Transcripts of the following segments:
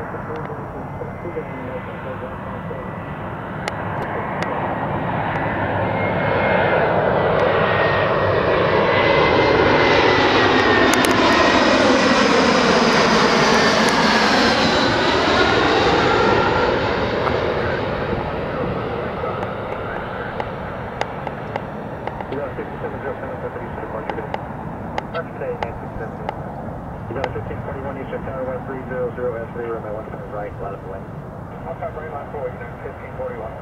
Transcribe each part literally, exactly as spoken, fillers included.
fifteen forty-one Eastern Tower, one three zero zero S three, runway one five right, line up away. I'll stop right line forward, fifteen forty-one.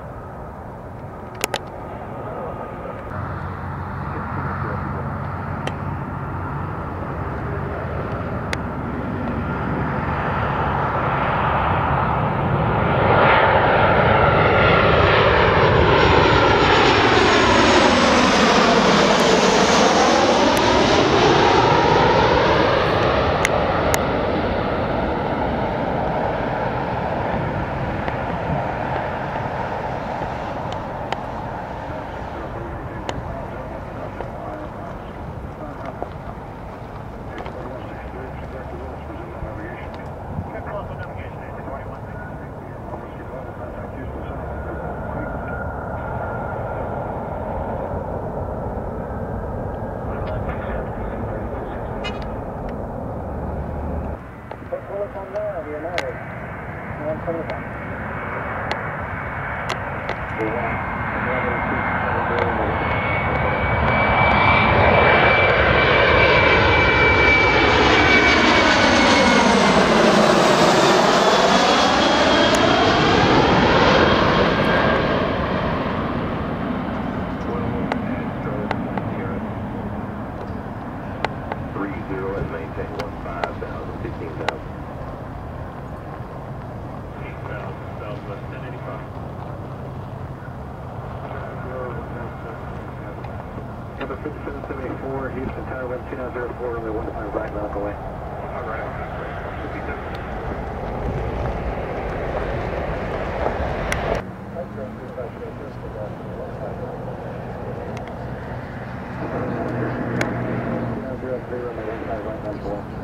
Number fifty-seven seventy-four, Houston Tower, wind two nine zero four, runway one five right, knock away. All right, zero three, runway one five right, knock away.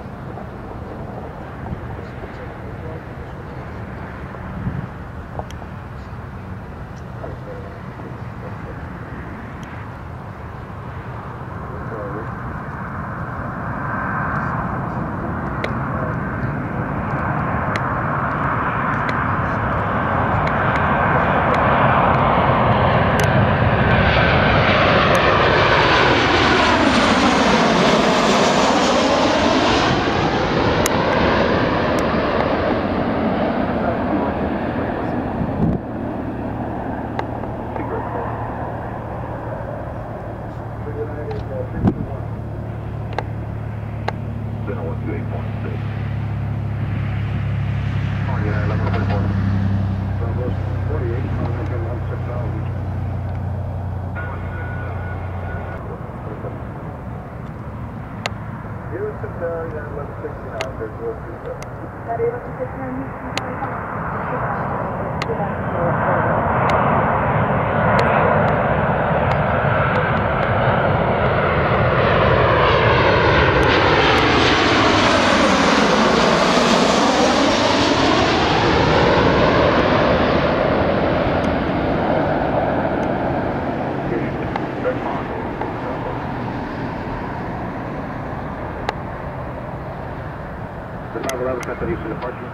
Santa Lucia departure.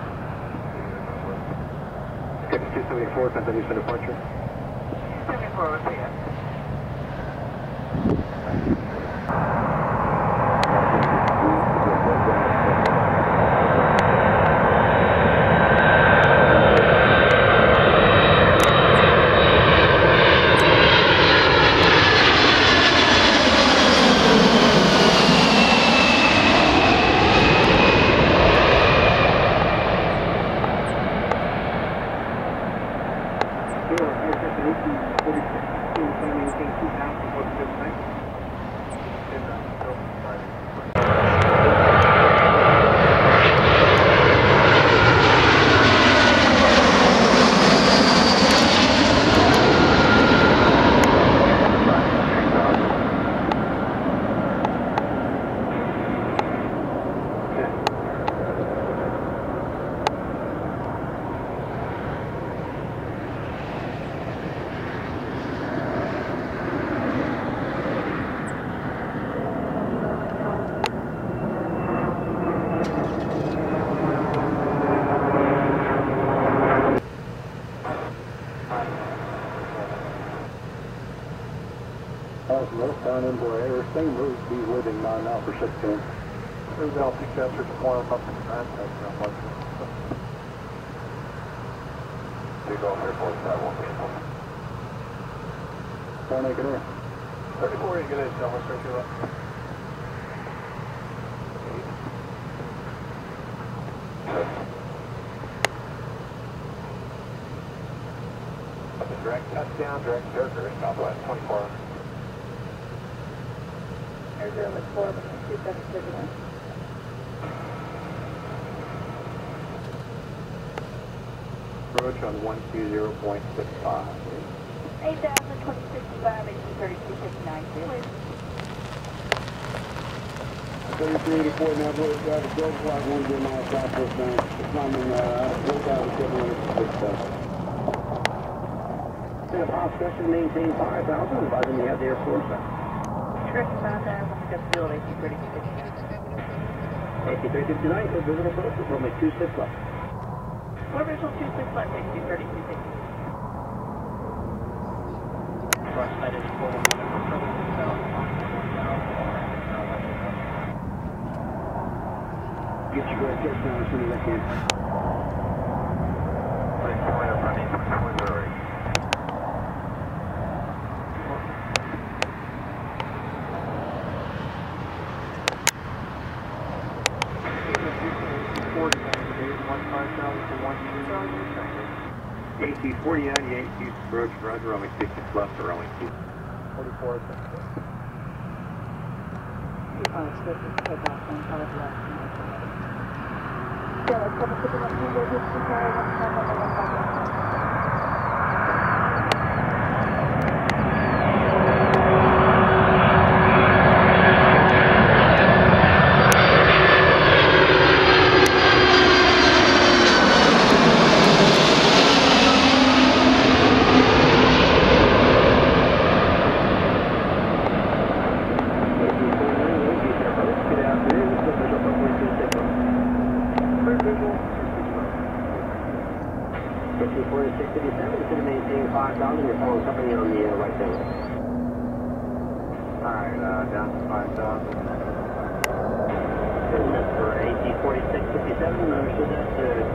Sketch two seventy-four, Santa Lucia departure. seventy-four, let's see it. eighteen forty-six, Northbound into our air, same route, be within nine now for sixteen. There's L T capture to one up in that. That's not much. Two Golf Air Force, that won't be enough. Four naked air. thirty-four, you get it, Delta, straight to left. Up the direct touchdown, direct Durker, Southwest twenty-four. Air zero with four, but two seven signal. Approach on one two zero point six five. eight thousand, twenty sixty-five, eighteen thirty-two, fifty-nine, please. thirty-three eighty-four, now road drive to Grove Block, one zero miles southwest bound. Climbing, uh, one thousand seven hundred six thousand. State of special maintain five thousand, advising you have the Air Force. Direct five thousand, pick up fuel, eighteen thirty-two, fifty-nine. eighteen thirty-two tonight, so visible approach, runway two six left. Four visual, two six left, eighteen thirty-two, fifty. Front side is full. Get your good touchdown as soon as I can. Please point up running twenty-four zero. A T forty ninety-eight, East approach, roger, runway six six left, or runway two. forty-four. Oh, it's good to take off on color left. Yeah, let's have a quick look. You go to the car, one time, one time, one time. forty-six fifty-seven, should maintain five thousand, you're following company on the uh, right side. Alright, uh, down to five thousand. And that's for A T forty-six fifty-seven, understood that, uh,